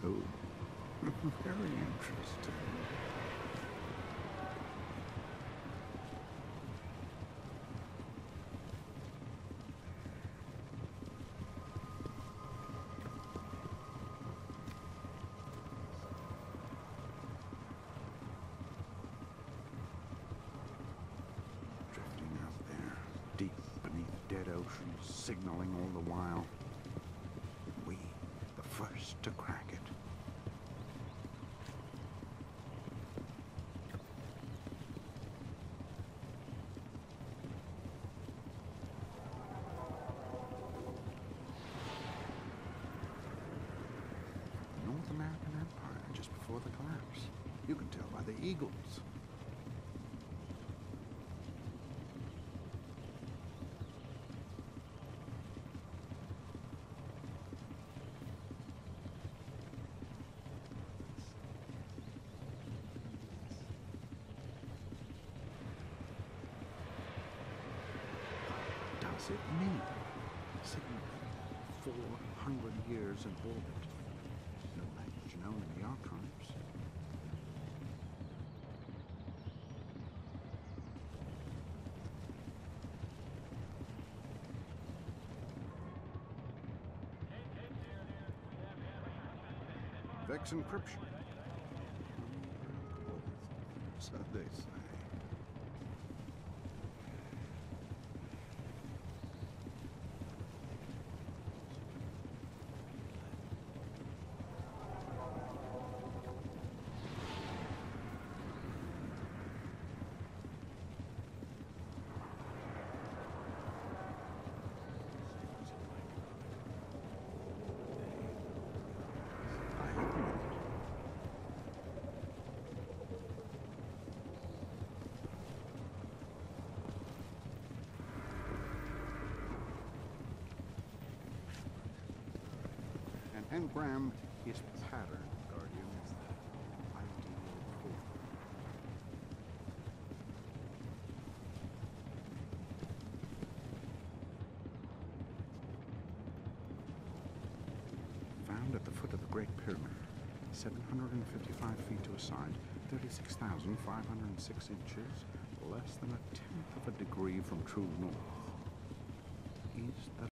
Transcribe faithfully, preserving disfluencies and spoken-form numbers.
Oh, very interesting. Drifting out there, deep beneath dead oceans, signaling all the while. We, the first to crack it. North American Empire just before the collapse. You can tell by the eagles. What does it mean? Signaling four hundred years in orbit. No language known in the archives. Vex encryption. So they say. I agree with it. An engram is pattern, Guardian. Ideal form. Found at the foot of the Great Pyramid, seven hundred fifty-five feet to a side, thirty-six thousand five hundred six inches, less than a tenth of a degree from true north. Is that